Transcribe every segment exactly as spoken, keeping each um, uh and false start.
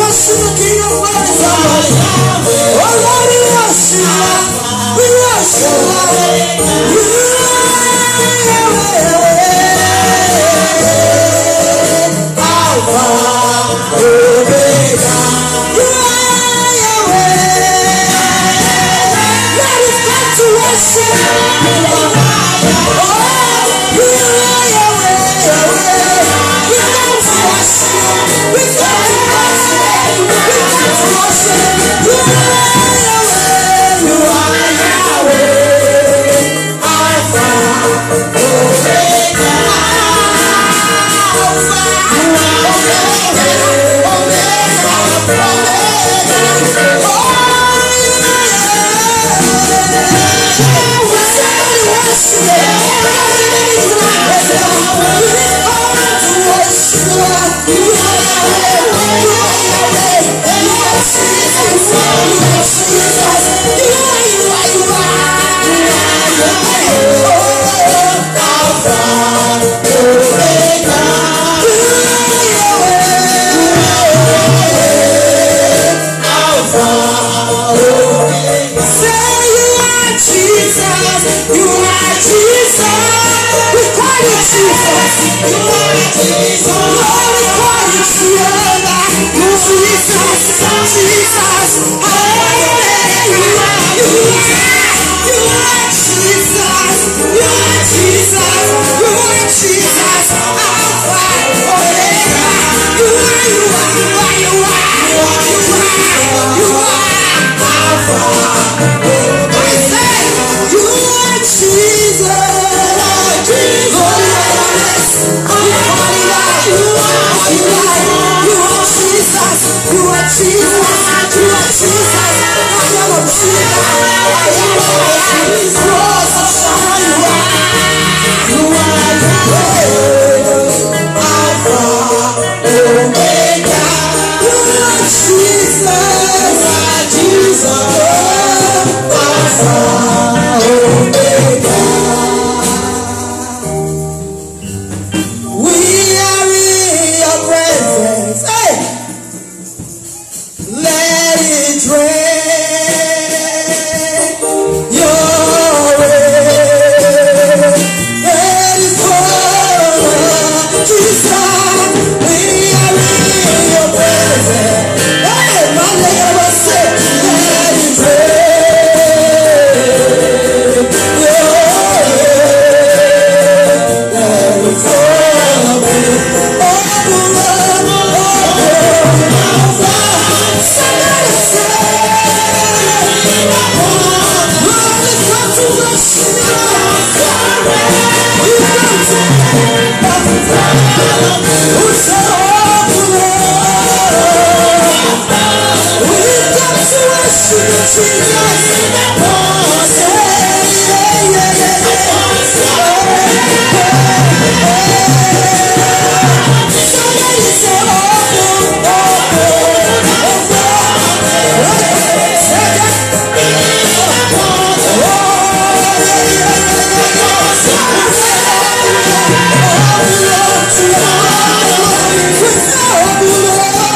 worship the King of Kings. Oh Lord, we worship you. We worship you.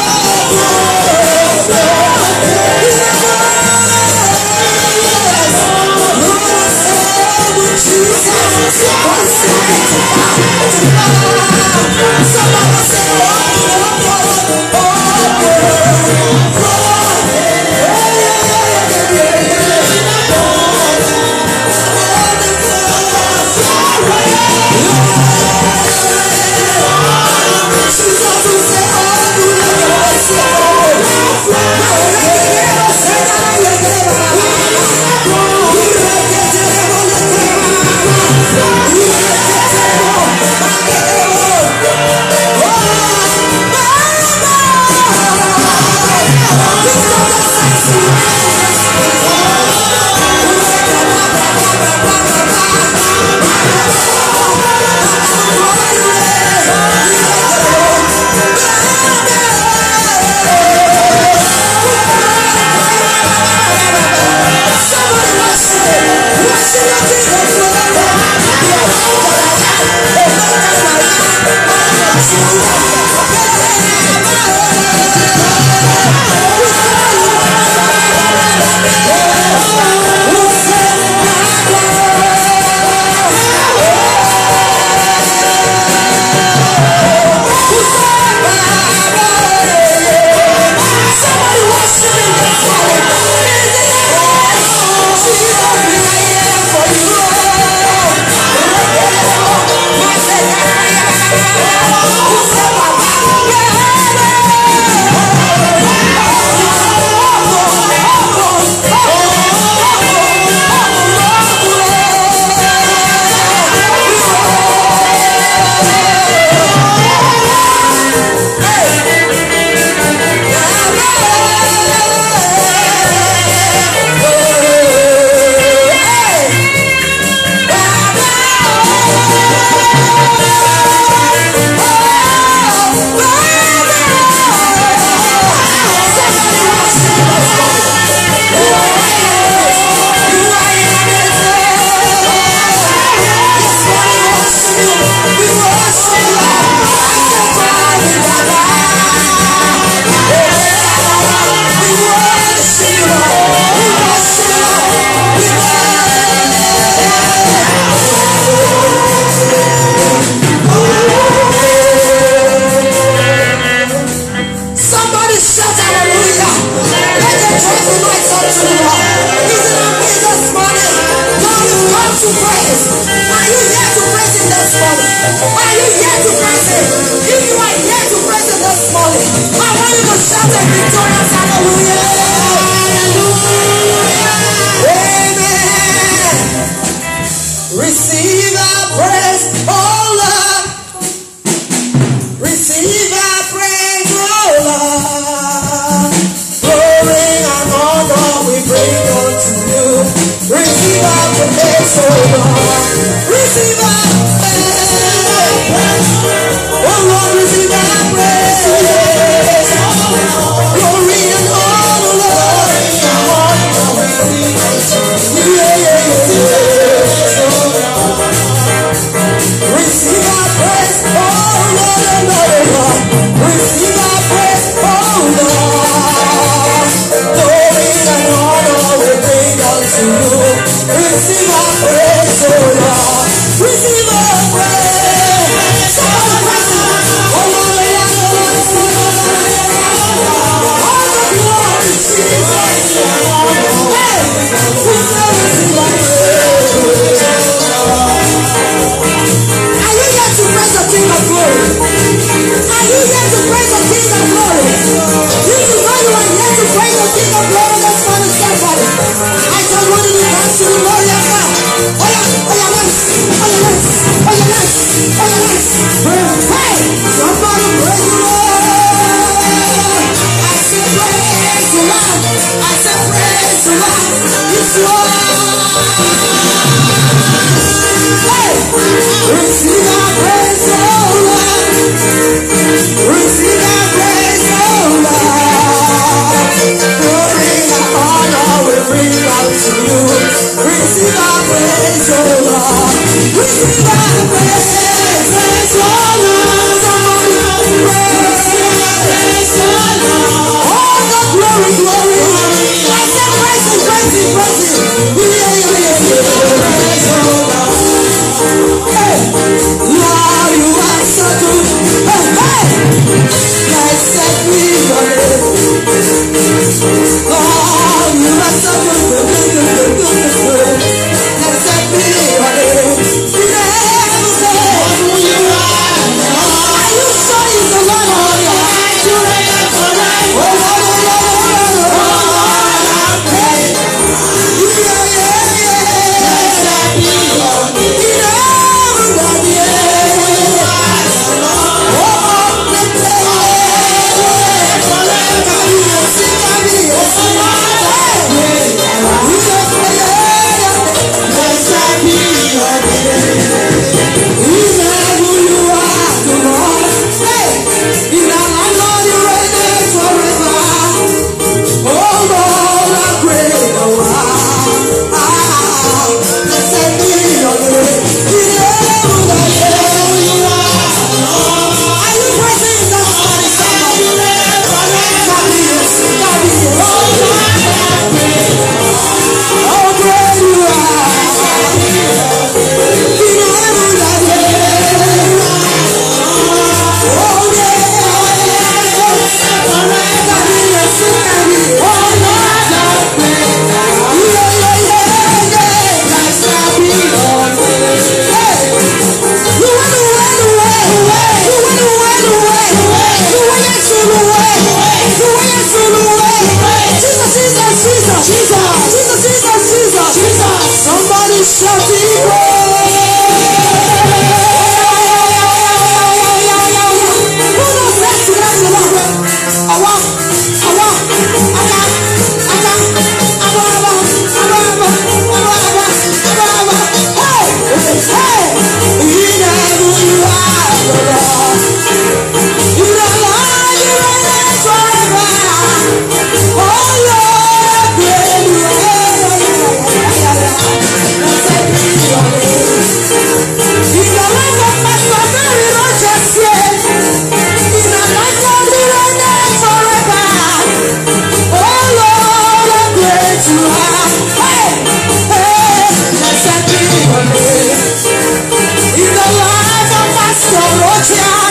Yes. you here to praise him? If you are here to praise him this morning, I want you to shout a victorious hallelujah. Amen. Receive our praise, oh Lord. Receive our praise, oh Lord. Glory and honor we bring unto you. Receive our praise, oh Lord. Receive our praise, oh Lord. Receive our praise. Glory and honor, Lord. Yeah, yeah, yeah. Receive our praise, oh Lord, Lord, Lord. Receive our praise, oh Lord. Glory and honor we bring unto you. Receive our praise, oh Lord. Receive our praise. Somebody praise him. Oh Lord, all the glory, Jesus. Hey, we say receive our praise. Are you here to praise the King of Glory? Are you here to praise the King of Glory? You to know you are here to praise the King of Glory this morning, somebody. I just want you to dance to the glorious God. Oh yeah, oh yeah, dance. Oh yeah, dance. Oh yeah, dance. Oh yeah, dance. Hey, somebody praise the Lord. I say praise the Lord. I say praise the Lord. It's Lord. Hey, receive our praise, oh Lord. Receive our praise, oh Lord. Glory and honor we bring out to you. Receive our praise, oh Lord. Receive our praise, praise, oh Lord. Somebody praise, praise, oh Lord. All the glory, glory. I say praise and praise and praise it. Yeah, yeah, yeah, yeah. Praise, oh Lord. Hey, Lord, you are so good. Hey, hey, blessed be your name. Lord, you are so good, good, good, good, good, good. Blessed be your name. You never say who you are. Are you sure he's the Lord of your life? You never say, oh Lord, oh Lord, oh Lord, I pray. Yeah, yeah, yeah. Blessed be your name. You never got the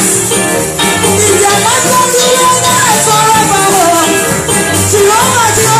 Jehovah, Jehovah.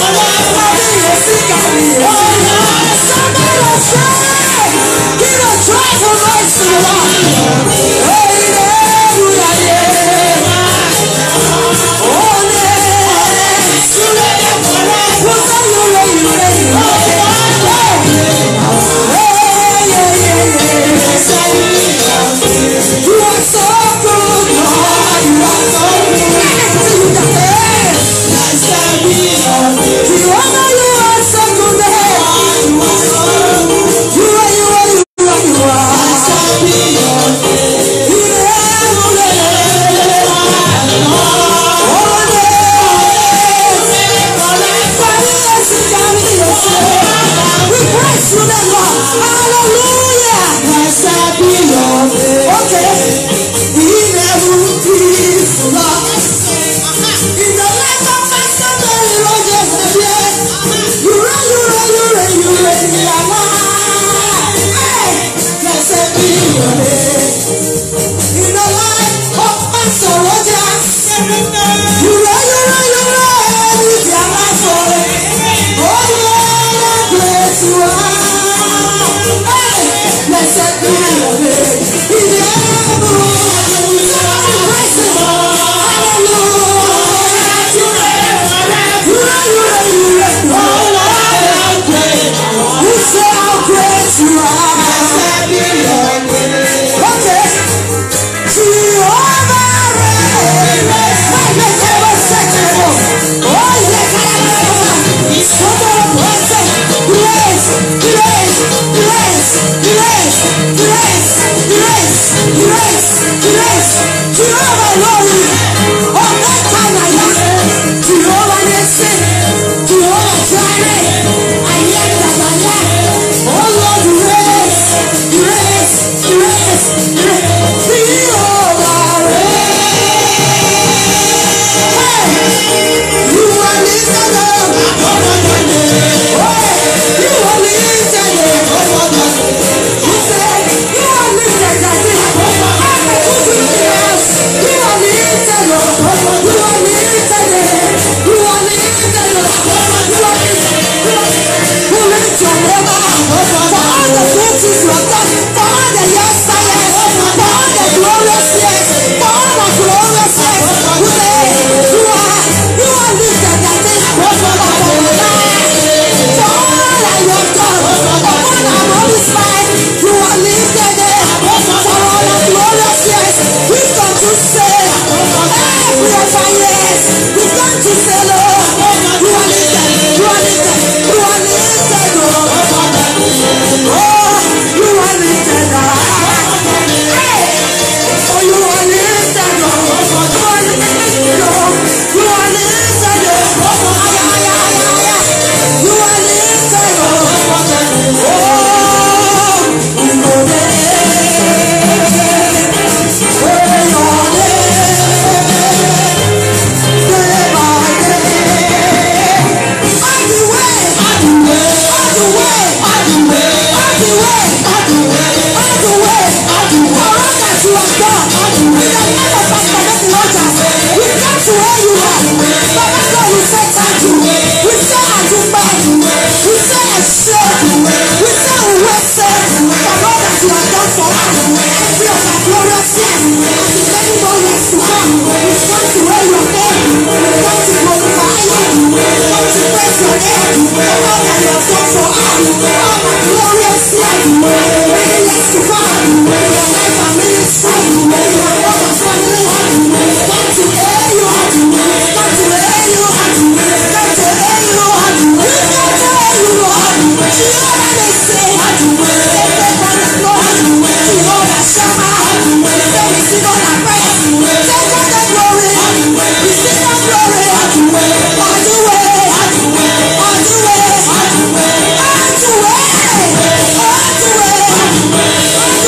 Glory,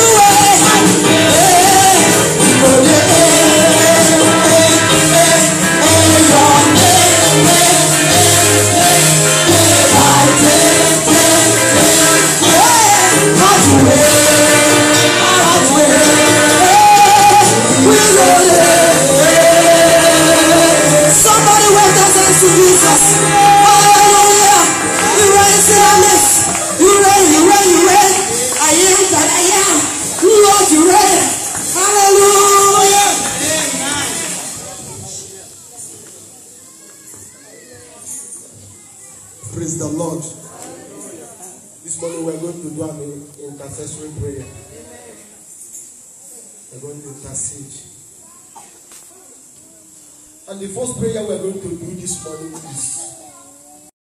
Praise the Lord. This morning we are going to do an intercessory prayer. We are going to intercede. And the first prayer we are going to do this morning is